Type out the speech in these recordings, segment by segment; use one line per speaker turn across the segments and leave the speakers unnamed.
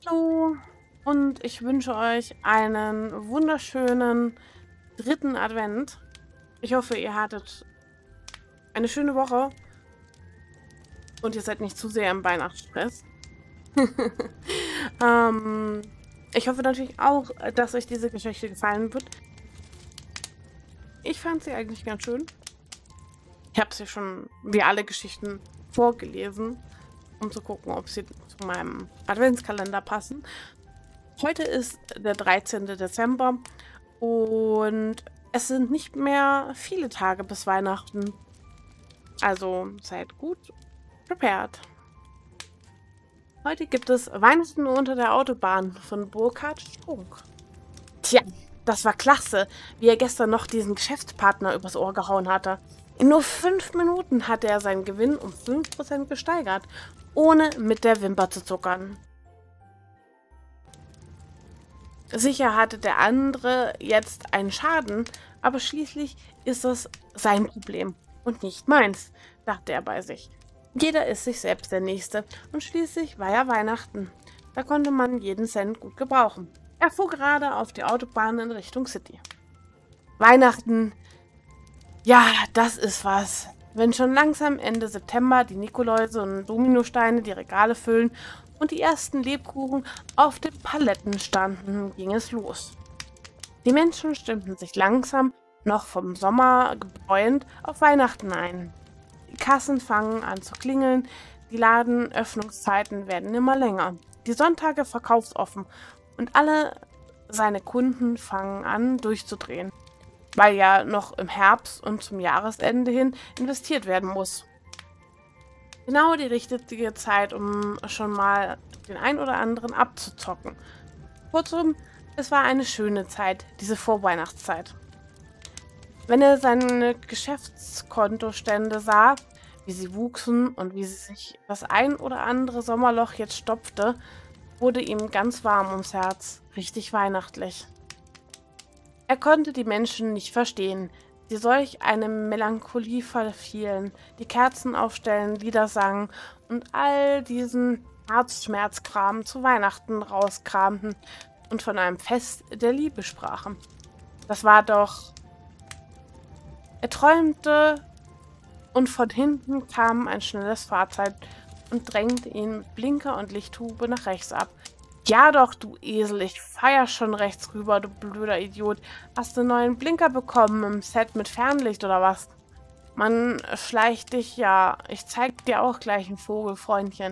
Hallo und ich wünsche euch einen wunderschönen dritten Advent. Ich hoffe, ihr hattet eine schöne Woche und ihr seid nicht zu sehr im Weihnachtsstress. ähm, Ich hoffe natürlich auch, dass euch diese Geschichte gefallen wird. Ich fand sie eigentlich ganz schön. Ich habe sie schon wie alle Geschichten vorgelesen, um zu gucken, ob sie zu meinem Adventskalender passen. Heute ist der 13. Dezember und es sind nicht mehr viele Tage bis Weihnachten. Also seid gut prepared. Heute gibt es Weihnachten unter der Autobahn von Burkhard Strunk. Tja, das war klasse, wie er gestern noch diesen Geschäftspartner übers Ohr gehauen hatte. In nur 5 Minuten hatte er seinen Gewinn um 5% gesteigert, ohne mit der Wimper zu zuckern. Sicher hatte der andere jetzt einen Schaden, aber schließlich ist es sein Problem und nicht meins, dachte er bei sich. Jeder ist sich selbst der Nächste und schließlich war ja Weihnachten. Da konnte man jeden Cent gut gebrauchen. Er fuhr gerade auf die Autobahn in Richtung City. Weihnachten, ja, das ist was. Wenn schon langsam Ende September die Nikoläuse und Dominosteine die Regale füllen und die ersten Lebkuchen auf den Paletten standen, ging es los. Die Menschen stimmten sich langsam, noch vom Sommer gebräunt, auf Weihnachten ein. Die Kassen fangen an zu klingeln, die Ladenöffnungszeiten werden immer länger, die Sonntage verkaufsoffen und alle seine Kunden fangen an durchzudrehen, weil ja noch im Herbst und zum Jahresende hin investiert werden muss. Genau die richtige Zeit, um schon mal den ein oder anderen abzuzocken. Kurzum, es war eine schöne Zeit, diese Vorweihnachtszeit. Wenn er seine Geschäftskontostände sah, wie sie wuchsen und wie sie sich das ein oder andere Sommerloch jetzt stopfte, wurde ihm ganz warm ums Herz, richtig weihnachtlich. Er konnte die Menschen nicht verstehen, die solch eine Melancholie verfielen, die Kerzen aufstellen, Lieder sangen und all diesen Herzschmerzkram zu Weihnachten rauskramten und von einem Fest der Liebe sprachen. Das war doch... Er träumte und von hinten kam ein schnelles Fahrzeug und drängte ihn mit Blinker und Lichthube nach rechts ab. Ja doch, du Esel, ich feier schon rechts rüber, du blöder Idiot. Hast du einen neuen Blinker bekommen im Set mit Fernlicht oder was? Man schleicht dich ja. Ich zeig dir auch gleich einen Vogel, Freundchen.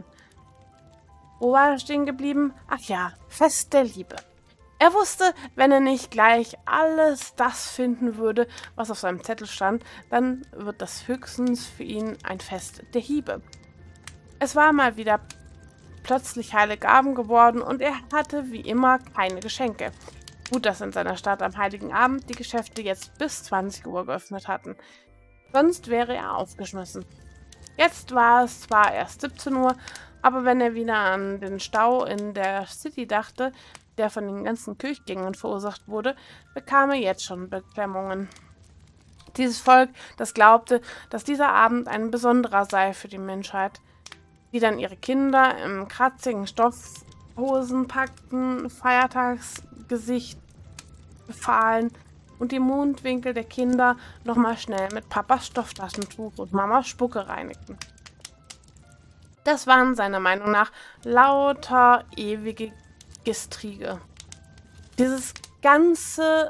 Wo war er stehen geblieben? Ach ja, Fest der Liebe. Er wusste, wenn er nicht gleich alles das finden würde, was auf seinem Zettel stand, dann wird das höchstens für ihn ein Fest der Hiebe. Es war mal wieder plötzlich Heiligabend geworden und er hatte wie immer keine Geschenke. Gut, dass in seiner Stadt am Heiligen Abend die Geschäfte jetzt bis 20 Uhr geöffnet hatten. Sonst wäre er aufgeschmissen. Jetzt war es zwar erst 17 Uhr, aber wenn er wieder an den Stau in der City dachte, der von den ganzen Kirchgängern verursacht wurde, bekam er jetzt schon Beklemmungen. Dieses Volk, das glaubte, dass dieser Abend ein besonderer sei für die Menschheit, die dann ihre Kinder im kratzigen Stoffhosen packten, Feiertagsgesicht befahlen und die Mundwinkel der Kinder nochmal schnell mit Papas Stofftaschentuch und Mamas Spucke reinigten. Das waren seiner Meinung nach lauter ewige Gestriege. Dieses ganze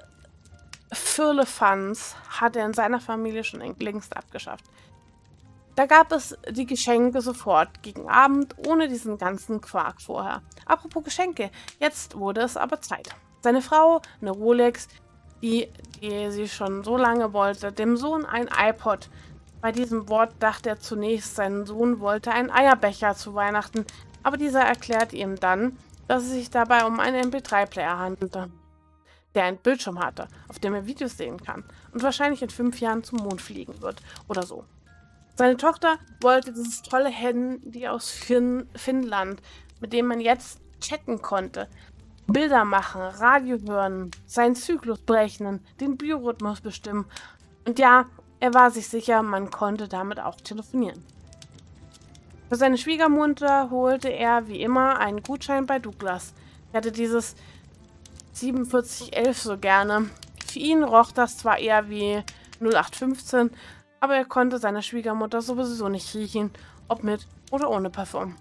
Firlefanz hat er in seiner Familie schon längst abgeschafft. Da gab es die Geschenke sofort gegen Abend, ohne diesen ganzen Quark vorher. Apropos Geschenke, jetzt wurde es aber Zeit. Seine Frau, eine Rolex, die sie schon so lange wollte, dem Sohn ein iPod. Bei diesem Wort dachte er zunächst, sein Sohn wollte einen Eierbecher zu Weihnachten, aber dieser erklärte ihm dann, dass es sich dabei um einen MP3-Player handelte, der einen Bildschirm hatte, auf dem er Videos sehen kann und wahrscheinlich in 5 Jahren zum Mond fliegen wird oder so. Seine Tochter wollte dieses tolle Handy aus Finnland, mit dem man jetzt chatten konnte, Bilder machen, Radio hören, seinen Zyklus berechnen, den Biorhythmus bestimmen. Und ja, er war sich sicher, man konnte damit auch telefonieren. Für seine Schwiegermutter holte er wie immer einen Gutschein bei Douglas. Er hatte dieses 4711 so gerne. Für ihn roch das zwar eher wie 0815, aber er konnte seiner Schwiegermutter sowieso nicht riechen, ob mit oder ohne Parfum.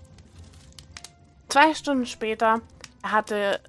2 Stunden später, er hatte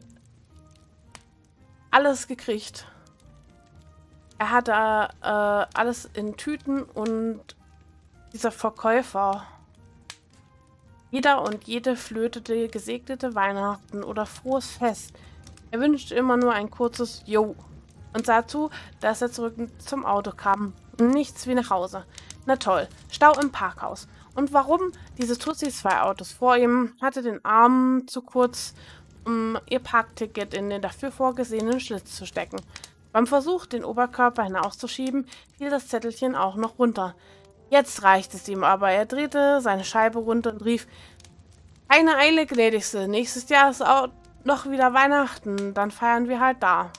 alles gekriegt. Er hatte alles in Tüten und dieser Verkäufer, jeder und jede flötete gesegnete Weihnachten oder frohes Fest. Er wünschte immer nur ein kurzes Jo und sah zu, dass er zurück zum Auto kam. Nichts wie nach Hause. Na toll, Stau im Parkhaus. Und warum? Diese Tussis 2 Autos vor ihm hatte den Arm zu kurz, um ihr Parkticket in den dafür vorgesehenen Schlitz zu stecken. Beim Versuch, den Oberkörper hinauszuschieben, fiel das Zettelchen auch noch runter. Jetzt reicht es ihm aber. Er drehte seine Scheibe runter und rief: Keine Eile, gnädigste. Nächstes Jahr ist auch noch wieder Weihnachten. Dann feiern wir halt da.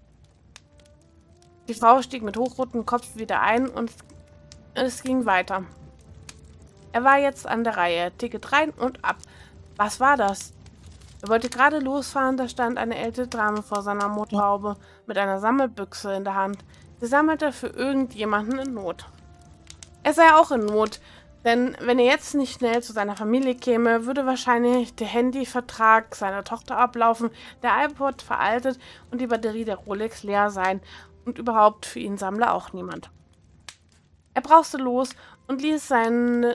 Die Frau stieg mit hochrotem Kopf wieder ein und es ging weiter. Er war jetzt an der Reihe. Ticket rein und ab. Was war das? Er wollte gerade losfahren, da stand eine ältere Dame vor seiner Motorhaube mit einer Sammelbüchse in der Hand. Sie sammelte für irgendjemanden in Not. Er sei auch in Not, denn wenn er jetzt nicht schnell zu seiner Familie käme, würde wahrscheinlich der Handyvertrag seiner Tochter ablaufen, der iPod veraltet und die Batterie der Rolex leer sein und überhaupt für ihn sammle auch niemand. Er brauste los und ließ eine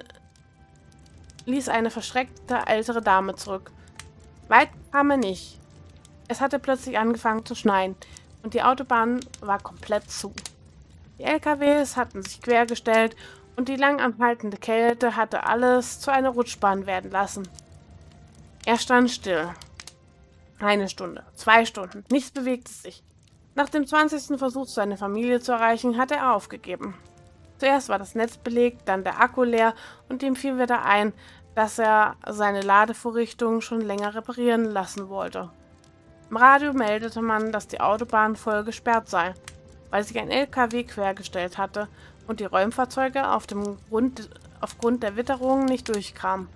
verschreckte ältere Dame zurück. Weit kam er nicht. Es hatte plötzlich angefangen zu schneien und die Autobahn war komplett zu. Die LKWs hatten sich quergestellt und die lang anhaltende Kälte hatte alles zu einer Rutschbahn werden lassen. Er stand still. 1 Stunde, 2 Stunden, nichts bewegte sich. Nach dem 20. Versuch, seine Familie zu erreichen, hatte er aufgegeben. Zuerst war das Netz belegt, dann der Akku leer und ihm fiel wieder ein, dass er seine Ladevorrichtung schon länger reparieren lassen wollte. Im Radio meldete man, dass die Autobahn voll gesperrt sei, weil sich ein LKW quergestellt hatte und die Räumfahrzeuge aufgrund der Witterung nicht durchkamen.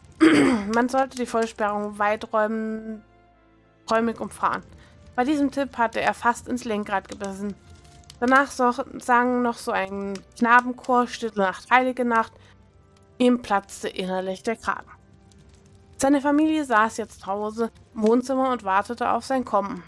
Man sollte die Vollsperrung weiträumig umfahren. Bei diesem Tipp hatte er fast ins Lenkrad gebissen. Danach sang noch so ein Knabenchor Stille Nacht, Heilige Nacht. Ihm platzte innerlich der Kragen. Seine Familie saß jetzt zu Hause im Wohnzimmer und wartete auf sein Kommen.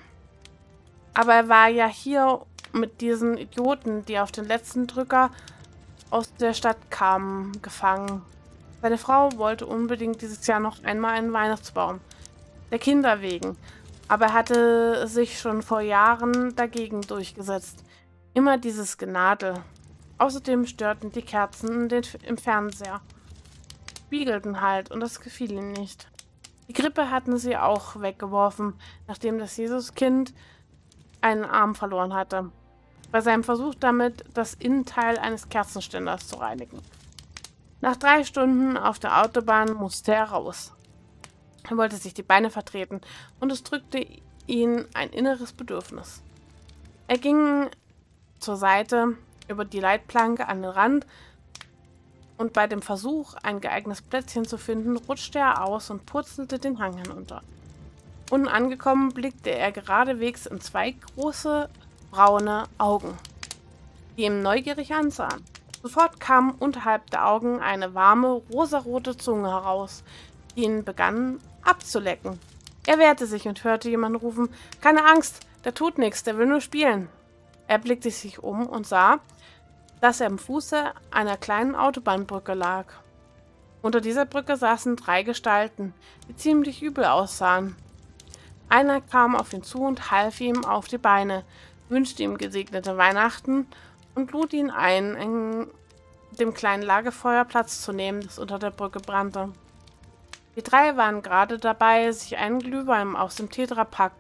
Aber er war ja hier mit diesen Idioten, die auf den letzten Drücker aus der Stadt kamen, gefangen. Seine Frau wollte unbedingt dieses Jahr noch einmal einen Weihnachtsbaum. Der Kinder wegen. Aber er hatte sich schon vor Jahren dagegen durchgesetzt. Immer dieses Genadel. Außerdem störten die Kerzen im Fernseher. Spiegelten halt und das gefiel ihm nicht. Die Krippe hatten sie auch weggeworfen, nachdem das Jesuskind einen Arm verloren hatte. Bei seinem Versuch damit, das Innenteil eines Kerzenständers zu reinigen. Nach 3 Stunden auf der Autobahn musste er raus. Er wollte sich die Beine vertreten und es drückte ihn ein inneres Bedürfnis. Er ging zur Seite über die Leitplanke an den Rand und bei dem Versuch, ein geeignetes Plätzchen zu finden, rutschte er aus und purzelte den Hang hinunter. Unten angekommen, blickte er geradewegs in 2 große, braune Augen, die ihn neugierig ansahen. Sofort kam unterhalb der Augen eine warme, rosarote Zunge heraus, die ihn begann abzulecken. Er wehrte sich und hörte jemanden rufen: Keine Angst, der tut nichts, der will nur spielen. Er blickte sich um und sah, dass er am Fuße einer kleinen Autobahnbrücke lag. Unter dieser Brücke saßen 3 Gestalten, die ziemlich übel aussahen. Einer kam auf ihn zu und half ihm auf die Beine, wünschte ihm gesegnete Weihnachten und lud ihn ein, in dem kleinen Lagerfeuer Platz zu nehmen, das unter der Brücke brannte. Die 3 waren gerade dabei, sich einen Glühwein aus dem Tetrapack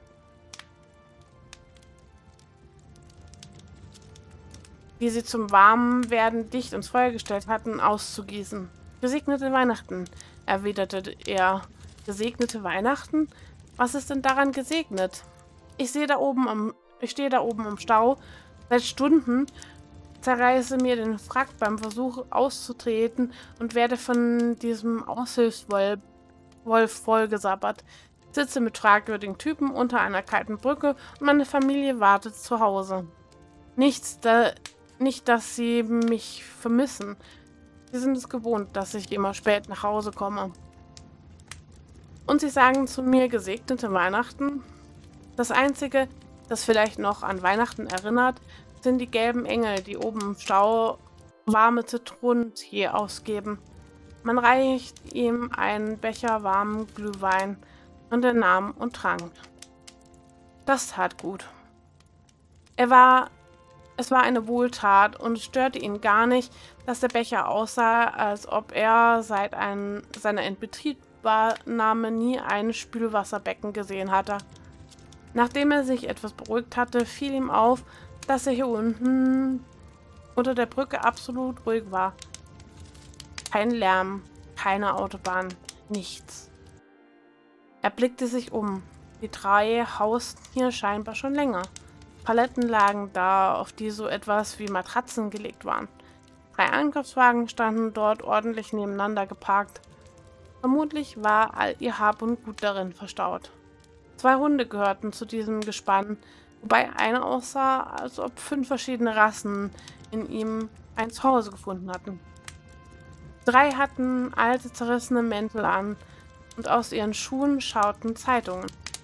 die sie zum Warmwerden dicht ins Feuer gestellt hatten, auszugießen. Gesegnete Weihnachten, erwiderte er. Gesegnete Weihnachten? Was ist denn daran gesegnet? Ich stehe da oben im Stau seit Stunden zerreiße mir den Frack beim Versuch auszutreten und werde von diesem Aushilfswolf vollgesabbert. Sitze mit fragwürdigen Typen unter einer kalten Brücke und meine Familie wartet zu Hause. Nicht, dass sie mich vermissen. Sie sind es gewohnt, dass ich immer spät nach Hause komme. Und sie sagen zu mir gesegnete Weihnachten. Das Einzige, das vielleicht noch an Weihnachten erinnert, sind die gelben Engel, die oben im Stau warme Zitronentee ausgeben. Man reicht ihm einen Becher warmen Glühwein und er nahm und trank. Das tat gut. Es war eine Wohltat und es störte ihn gar nicht, dass der Becher aussah, als ob er seit seiner Inbetriebnahme nie ein Spülwasserbecken gesehen hatte. Nachdem er sich etwas beruhigt hatte, fiel ihm auf, dass er hier unten unter der Brücke absolut ruhig war. Kein Lärm, keine Autobahn, nichts. Er blickte sich um. Die drei hausten hier scheinbar schon länger. Paletten lagen da, auf die so etwas wie Matratzen gelegt waren. 3 Einkaufswagen standen dort ordentlich nebeneinander geparkt. Vermutlich war all ihr Hab und Gut darin verstaut. 2 Hunde gehörten zu diesem Gespann, wobei einer aussah, als ob 5 verschiedene Rassen in ihm ein Zuhause gefunden hatten. 3 hatten alte, zerrissene Mäntel an und aus ihren Schuhen schauten Zeitungen,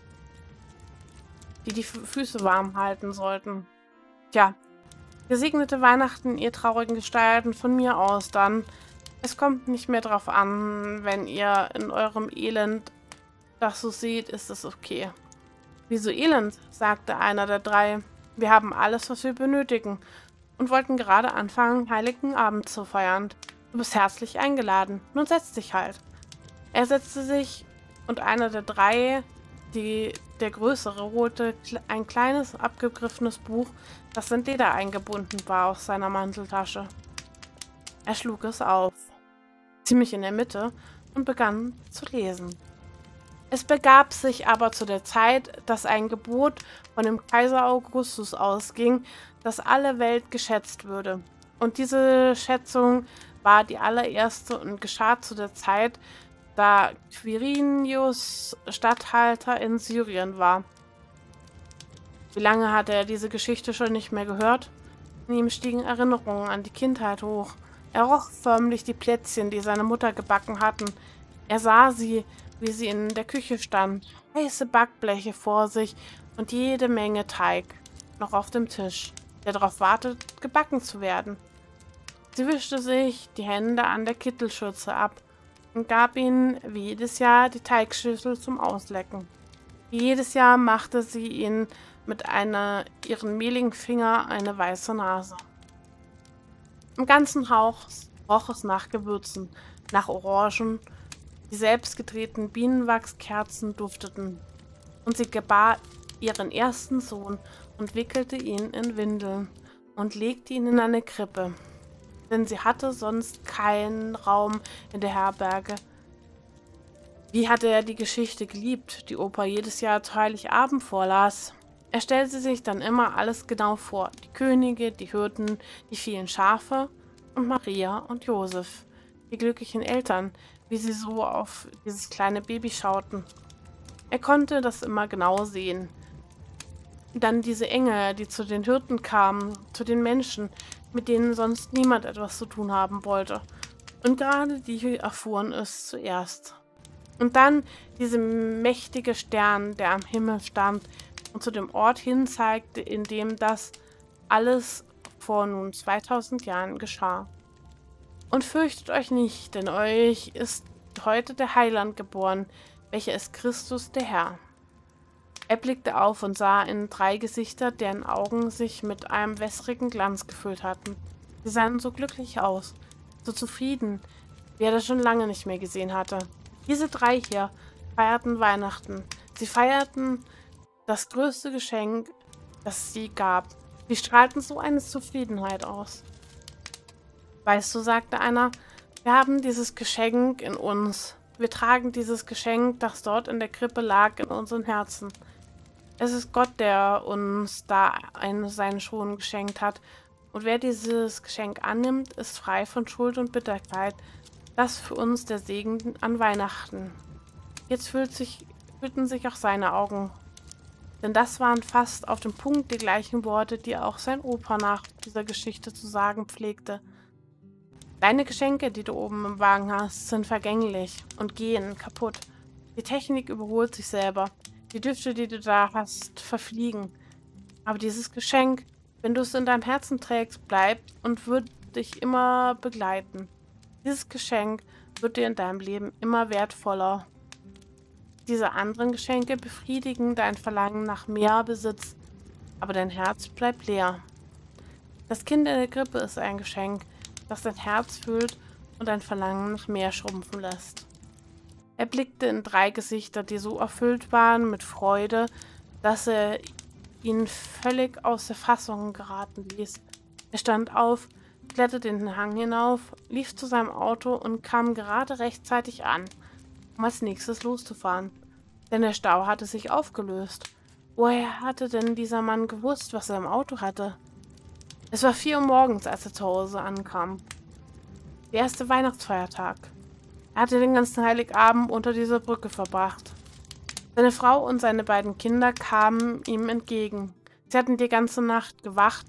die Füße warm halten sollten. Tja, gesegnete Weihnachten, ihr traurigen Gestalten, von mir aus dann. Es kommt nicht mehr drauf an, wenn ihr in eurem Elend das so seht, ist es okay. Wieso Elend? Sagte einer der 3. Wir haben alles, was wir benötigen und wollten gerade anfangen, Heiligen Abend zu feiern. Du bist herzlich eingeladen. Nun setz dich halt. Er setzte sich und einer der 3, der Größere, holte ein kleines, abgegriffenes Buch, das in Leder eingebunden war, aus seiner Manteltasche. Er schlug es auf, ziemlich in der Mitte, und begann zu lesen. Es begab sich aber zu der Zeit, dass ein Gebot von dem Kaiser Augustus ausging, dass alle Welt geschätzt würde. Und diese Schätzung war die allererste und geschah zu der Zeit, da Quirinius Statthalter in Syrien war. Wie lange hatte er diese Geschichte schon nicht mehr gehört? In ihm stiegen Erinnerungen an die Kindheit hoch. Er roch förmlich die Plätzchen, die seine Mutter gebacken hatten. Er sah sie, wie sie in der Küche stand, heiße Backbleche vor sich und jede Menge Teig noch auf dem Tisch, der darauf wartet, gebacken zu werden. Sie wischte sich die Hände an der Kittelschürze ab und gab ihnen wie jedes Jahr die Teigschüssel zum Auslecken. Wie jedes Jahr machte sie ihnen mit ihren mehligen Finger eine weiße Nase. Im ganzen Haus roch es nach Gewürzen, nach Orangen. Die selbstgedrehten Bienenwachskerzen dufteten. Und sie gebar ihren ersten Sohn und wickelte ihn in Windeln und legte ihn in eine Krippe. Denn sie hatte sonst keinen Raum in der Herberge. Wie hatte er die Geschichte geliebt, die Opa jedes Jahr zu Heiligabend vorlas. Er stellte sich dann immer alles genau vor. Die Könige, die Hirten, die vielen Schafe und Maria und Josef, die glücklichen Eltern, wie sie so auf dieses kleine Baby schauten. Er konnte das immer genau sehen. Dann diese Engel, die zu den Hirten kamen, zu den Menschen, mit denen sonst niemand etwas zu tun haben wollte. Und gerade die erfuhren es zuerst. Und dann dieser mächtige Stern, der am Himmel stand und zu dem Ort hin zeigte, in dem das alles vor nun 2000 Jahren geschah. Und fürchtet euch nicht, denn euch ist heute der Heiland geboren, welcher ist Christus der Herr. Er blickte auf und sah in 3 Gesichter, deren Augen sich mit einem wässrigen Glanz gefüllt hatten. Sie sahen so glücklich aus, so zufrieden, wie er das schon lange nicht mehr gesehen hatte. Diese 3 hier feierten Weihnachten. Sie feierten das größte Geschenk, das es je gab. Sie strahlten so eine Zufriedenheit aus. Weißt du, sagte einer, wir haben dieses Geschenk in uns. Wir tragen dieses Geschenk, das dort in der Krippe lag, in unseren Herzen. Es ist Gott, der uns da seinen Sohn geschenkt hat Und wer dieses Geschenk annimmt, ist frei von Schuld und Bitterkeit. Das ist für uns der Segen an Weihnachten. Jetzt füllten sich auch seine Augen. Denn das waren fast auf den Punkt die gleichen Worte, die auch sein Opa nach dieser Geschichte zu sagen pflegte. Deine Geschenke, die du oben im Wagen hast, sind vergänglich und gehen kaputt. Die Technik überholt sich selber. Die Düfte, die du da hast, verfliegen. Aber dieses Geschenk, wenn du es in deinem Herzen trägst, bleibt und wird dich immer begleiten. Dieses Geschenk wird dir in deinem Leben immer wertvoller. Diese anderen Geschenke befriedigen dein Verlangen nach mehr Besitz, aber dein Herz bleibt leer. Das Kind in der Krippe ist ein Geschenk, das dein Herz füllt und dein Verlangen nach mehr schrumpfen lässt. Er blickte in 3 Gesichter, die so erfüllt waren mit Freude, dass er ihn völlig aus der Fassung geraten ließ. Er stand auf, kletterte den Hang hinauf, lief zu seinem Auto und kam gerade rechtzeitig an, um als nächstes loszufahren. Denn der Stau hatte sich aufgelöst. Woher hatte denn dieser Mann gewusst, was er im Auto hatte? Es war 4 Uhr morgens, als er zu Hause ankam. Der erste Weihnachtsfeiertag. Er hatte den ganzen Heiligabend unter dieser Brücke verbracht. Seine Frau und seine beiden Kinder kamen ihm entgegen. Sie hatten die ganze Nacht gewacht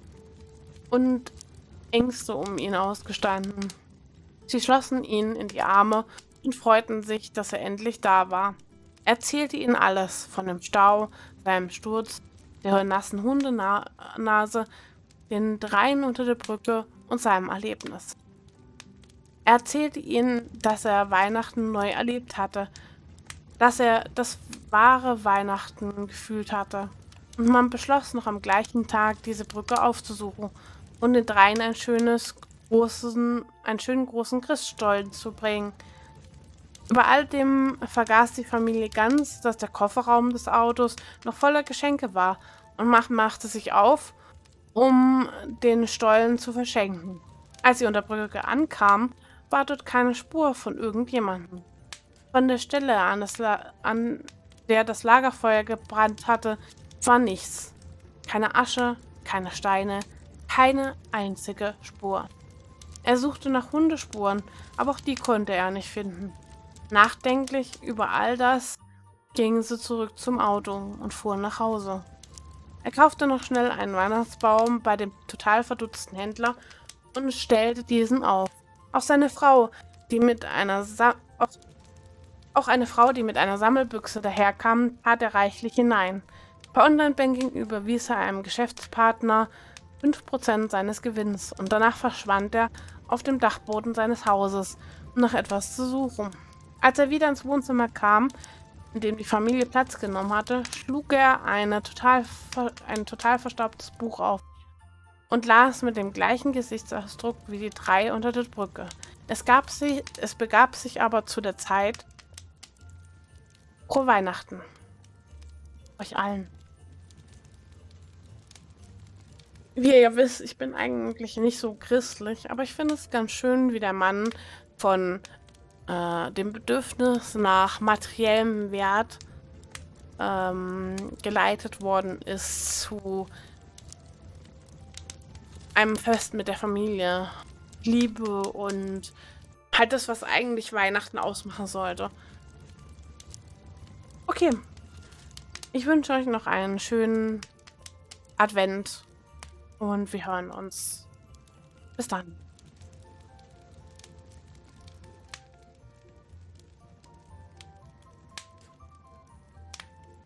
und Ängste um ihn ausgestanden. Sie schlossen ihn in die Arme und freuten sich, dass er endlich da war. Er erzählte ihnen alles von dem Stau, seinem Sturz, der nassen Hundenase, den Dreien unter der Brücke und seinem Erlebnis. Er erzählte ihnen, dass er Weihnachten neu erlebt hatte, dass er das wahre Weihnachten gefühlt hatte. Und man beschloss noch am gleichen Tag, diese Brücke aufzusuchen und den Dreien einen schönen großen Christstollen zu bringen. Über all dem vergaß die Familie ganz, dass der Kofferraum des Autos noch voller Geschenke war und machte sich auf, um den Stollen zu verschenken. Als sie unter der Brücke ankamen, war dort keine Spur von irgendjemandem. Von der Stelle, an der das Lagerfeuer gebrannt hatte, war nichts. Keine Asche, keine Steine, keine einzige Spur. Er suchte nach Hundespuren, aber auch die konnte er nicht finden. Nachdenklich über all das gingen sie zurück zum Auto und fuhren nach Hause. Er kaufte noch schnell einen Weihnachtsbaum bei dem total verdutzten Händler und stellte diesen auf. Auch eine Frau, die mit einer Sammelbüchse daherkam, tat er reichlich hinein. Per Online-Banking überwies er einem Geschäftspartner 5% seines Gewinns und danach verschwand er auf dem Dachboden seines Hauses, um nach etwas zu suchen. Als er wieder ins Wohnzimmer kam, in dem die Familie Platz genommen hatte, schlug er ein total verstaubtes Buch auf und las mit dem gleichen Gesichtsausdruck wie die 3 unter der Brücke. Es begab sich aber zu der Zeit. Frohe Weihnachten. Euch allen. Wie ihr ja wisst, ich bin eigentlich nicht so christlich, aber ich finde es ganz schön, wie der Mann von dem Bedürfnis nach materiellem Wert geleitet worden ist zu einem Fest mit der Familie. Liebe und halt das, was eigentlich Weihnachten ausmachen sollte. Okay. Ich wünsche euch noch einen schönen Advent und wir hören uns. Bis dann.